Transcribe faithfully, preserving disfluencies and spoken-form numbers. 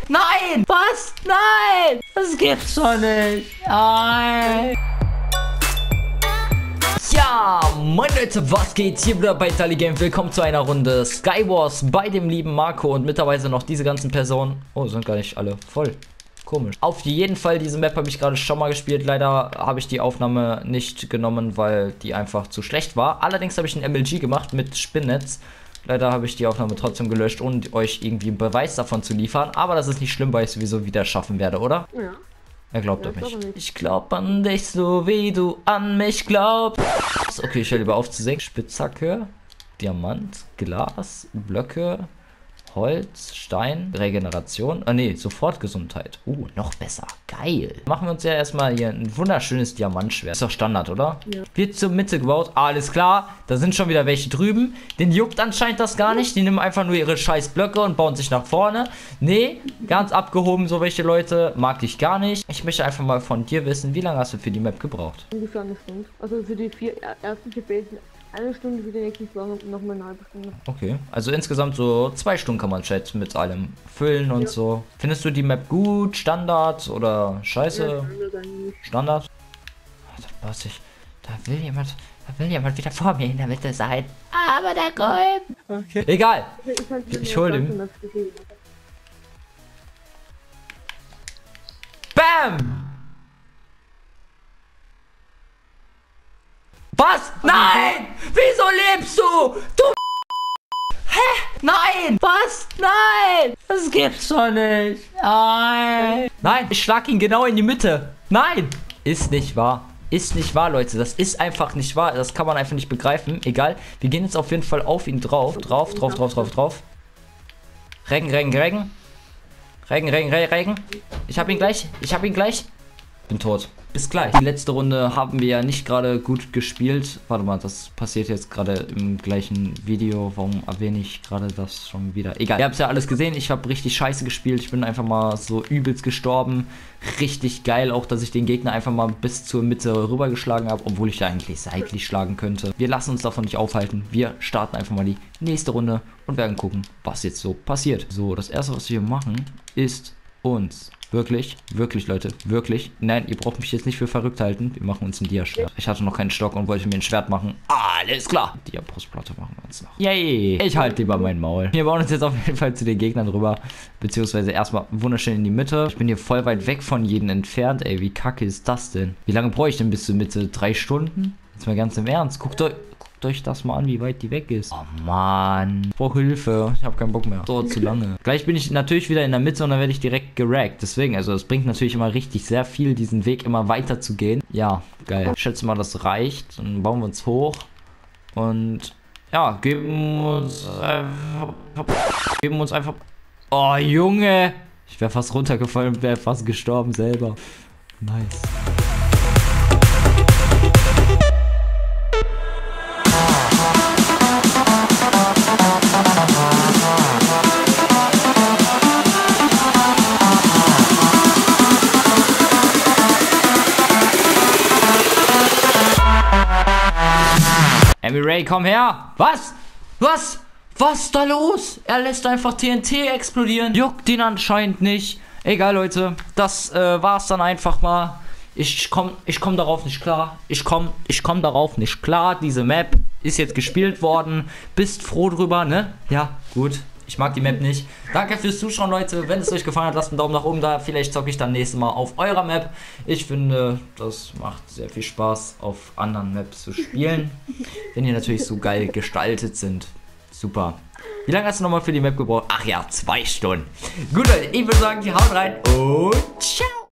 Nein! Was? Nein! Das gibt's doch nicht! Nein! Ja, moin Leute, was geht? Hier wieder bei Tali Game. Willkommen zu einer Runde Skywars bei dem lieben Marco und mittlerweile noch diese ganzen Personen. Oh, sind gar nicht alle voll. Komisch. Auf jeden Fall, diese Map habe ich gerade schon mal gespielt. Leider habe ich die Aufnahme nicht genommen, weil die einfach zu schlecht war. Allerdings habe ich ein M L G gemacht mit Spinnnetz. Leider habe ich die Aufnahme trotzdem gelöscht, ohne euch irgendwie einen Beweis davon zu liefern. Aber das ist nicht schlimm, weil ich es sowieso wieder schaffen werde, oder? Ja. Er glaubt Ja, an mich. nicht. Ich glaub an dich, so wie du an mich glaubst. Okay, ich höre lieber auf zu singen. Spitzhacke, Diamant, Glas, Blöcke, Holz, Stein, Regeneration. Ah ne, sofort Gesundheit. Uh, noch besser. Geil. Machen wir uns ja erstmal hier ein wunderschönes Diamantschwert. Ist doch Standard, oder? Ja. Wird zur Mitte gebaut. Alles klar. Da sind schon wieder welche drüben. Den juckt anscheinend das gar nicht. Die nehmen einfach nur ihre scheiß Blöcke und bauen sich nach vorne. Nee, ganz abgehoben, so welche Leute. Mag ich gar nicht. Ich möchte einfach mal von dir wissen, wie lange hast du für die Map gebraucht? Ungefähr eine Stunde. Also für die vier ersten vier Basen eine Stunde, für die nächsten zwei noch mal eine halbe Stunde. Okay, also insgesamt so zwei Stunden kann man schätzen mit allem Füllen und Ja. so. Findest du die Map gut, Standard oder scheiße? Ja, Standard eigentlich. Standard? Ah, da pass ich. Da will jemand, da will jemand wieder vor mir in der Mitte sein. Aber der Golb. Okay. Egal. Also ich halt Ich hol den. den. Bam! Was? Nein! Wieso lebst du? Du Hä? Nein! Was? Nein! Das gibt's doch nicht! Nein! Nein, ich schlag ihn genau in die Mitte! Nein! Ist nicht wahr. Ist nicht wahr, Leute. Das ist einfach nicht wahr. Das kann man einfach nicht begreifen. Egal. Wir gehen jetzt auf jeden Fall auf ihn drauf. Drauf, drauf, drauf, drauf, drauf. Regen, Regen, Regen. Regen, Regen, Regen, Regen. Ich hab ihn gleich. Ich hab ihn gleich. Bin tot. Bis gleich. Die letzte Runde haben wir ja nicht gerade gut gespielt. Warte mal, das passiert jetzt gerade im gleichen Video. Warum erwähne ich gerade das schon wieder? Egal. Ihr habt ja alles gesehen. Ich habe richtig scheiße gespielt. Ich bin einfach mal so übelst gestorben. Richtig geil auch, dass ich den Gegner einfach mal bis zur Mitte rübergeschlagen habe, obwohl ich da eigentlich seitlich schlagen könnte. Wir lassen uns davon nicht aufhalten. Wir starten einfach mal die nächste Runde und werden gucken, was jetzt so passiert. So, das erste, was wir machen, ist uns Wirklich, wirklich, Leute, wirklich. Nein, ihr braucht mich jetzt nicht für verrückt halten. Wir machen uns ein Dia-Schwert. Ich hatte noch keinen Stock und wollte mir ein Schwert machen. Alles klar. Dia-Brustplatte machen wir uns noch. Yay. Ich halte lieber mein Maul. Wir bauen uns jetzt auf jeden Fall zu den Gegnern rüber. Beziehungsweise erstmal wunderschön in die Mitte. Ich bin hier voll weit weg von jedem entfernt. Ey, wie kacke ist das denn? Wie lange brauche ich denn bis zur Mitte? Drei Stunden? Jetzt mal ganz im Ernst. Guckt euch... euch das mal an, wie weit die weg ist. Oh Mann. Ich brauche Hilfe. Ich habe keinen Bock mehr. Dauert zu lange. Gleich bin ich natürlich wieder in der Mitte und dann werde ich direkt geraggt. Deswegen, also es bringt natürlich immer richtig sehr viel, diesen Weg immer weiter zu gehen. Ja, geil. Ich schätze mal, das reicht. Dann bauen wir uns hoch. Und ja, geben uns einfach... Geben uns einfach... Oh, Junge. Ich wäre fast runtergefallen und wäre fast gestorben selber. Nice. Amy Ray, komm her! Was? Was? Was ist da los? Er lässt einfach T N T explodieren. Juckt ihn anscheinend nicht. Egal, Leute. Das äh, war's dann einfach mal. Ich komm, ich komm darauf nicht klar. Ich komm, ich komm darauf nicht klar. Diese Map ist jetzt gespielt worden. Bist froh drüber, ne? Ja, gut. Ich mag die Map nicht. Danke fürs Zuschauen, Leute. Wenn es euch gefallen hat, lasst einen Daumen nach oben da. Vielleicht zocke ich dann nächstes Mal auf eurer Map. Ich finde, das macht sehr viel Spaß, auf anderen Maps zu spielen. Wenn die natürlich so geil gestaltet sind. Super. Wie lange hast du nochmal für die Map gebraucht? Ach ja, zwei Stunden. Gut, Leute, ich würde sagen, die hauen rein und ciao.